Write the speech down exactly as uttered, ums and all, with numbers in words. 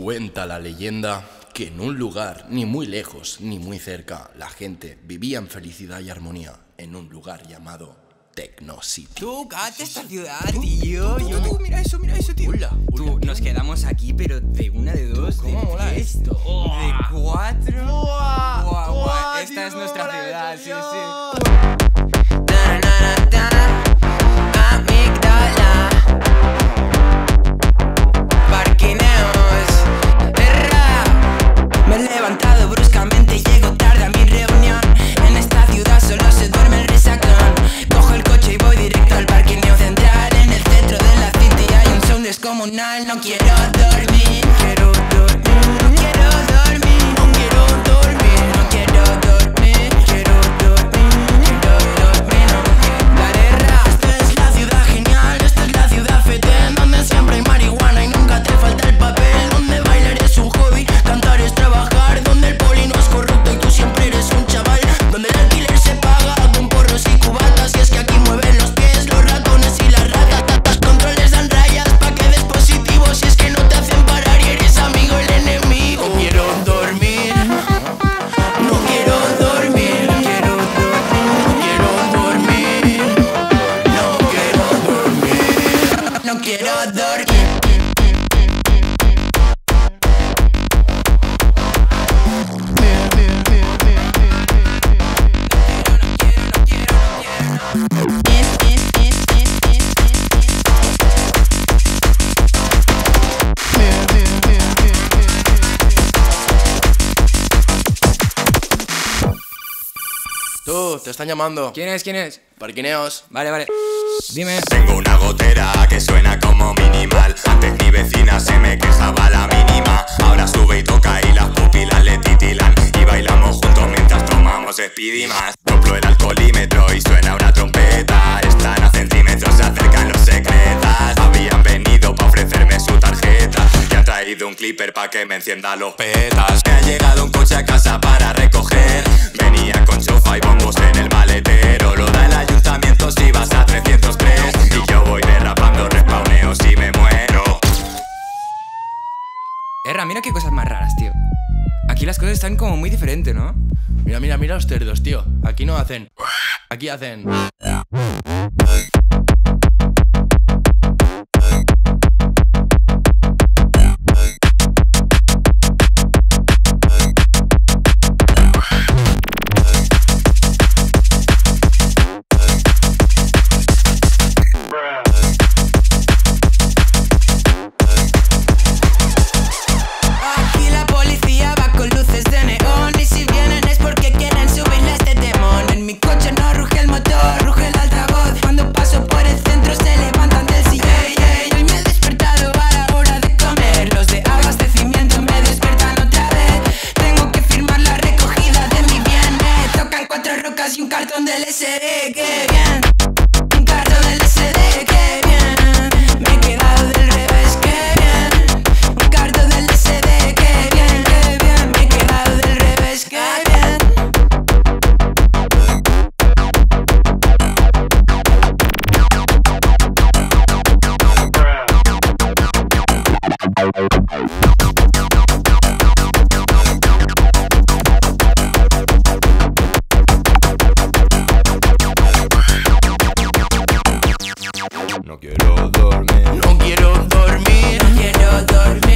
Cuenta la leyenda que en un lugar ni muy lejos ni muy cerca la gente vivía en felicidad y armonía en un lugar llamado Tecno City. Tú, cállate esta ciudad, tío. Tú, tú, tú, tú, mira eso, mira eso, tío. Hola, Tú, nos quedamos aquí, pero de una, de dos, ¿Cómo de mola tres, esto? de cuatro. ¡Buah! Buah, buah, ¡Buah, esta tío, es nuestra mola ciudad, eso, sí, Dios! sí. Na, na, na, na, amígdala, parquineos, erra. Me he levantado bruscamente y llego tarde a mi reunión. En esta ciudad solo se duerme el resacón. Cojo el coche y voy directo al parquineo central. En el centro de la city hay un sound descomunal. No quiero dormir, quiero dormir, no quiero dormir, no quiero dormir, no quiero dormir, quiero dormir, quiero dormir, no quiero. Dale ra. Esta es la ciudad genial, esta es la ciudad fetén, donde siempre hay marihuana y nunca te falta el papel, donde bailar es un hobby, cantar es trabajar, donde el poli no es corrupto y tú siempre eres un chaval, donde el alquiler se paga con porros y cubatas, y es que aquí mueven los pies los ratones y las ratas. Los controles dan rayas pa' que des positivo, si es que no te hacen parar y eres amigo el enemigo. No quiero dormir, no quiero dormir, quiero dormir, no quiero dormir, no quiero dormir, no quiero dormir. Tú, te están llamando. ¿Quién es? ¿Quién es? Parquineos. Vale, vale. Dime. Tengo una gotera que suena como minimal. Antes mi vecina se me quejaba la mínima. Ahora sube y toca y las pupilas le titilan. Y bailamos juntos mientras tomamos Speedy más. Soplo el alcoholímetro y suena una trompeta. Están a centímetros, se acercan los secretas. Habían venido pa' ofrecerme su tarjeta y han traído un clipper pa' que me encienda los petas. Me ha llegado un coche a casa para recoger. Venía con chofa y bombos en el maletero. Lo da el ayuntamiento si vas a trescientos tres. Y yo voy derrapando respawneos y me muero. Erra, mira qué cosas más raras, tío. Aquí las cosas están como muy diferentes, ¿no? Mira, mira, mira los cerdos, tío. Aquí no hacen. Aquí hacen. Aquí la policía va con luces de neón, y si vienen es porque quieren subirle este temón. En mi coche no ruge el motor, ruge el altavoz. Cuando paso por el centro se levantan del sillón. Ey, hoy me he despertado a la hora de comer. Los de abastecimiento me despertan otra vez. Tengo que firmar la recogida de mi bien. Me tocan cuatro rocas y un cartón del S D. ¡Qué bien! Un cartón del S D, qué bien. Me he quedado del revés, qué bien. Un cartón del S D, qué bien, qué bien. Me he quedado del revés, qué bien. No quiero dormir. No quiero dormir. No quiero dormir.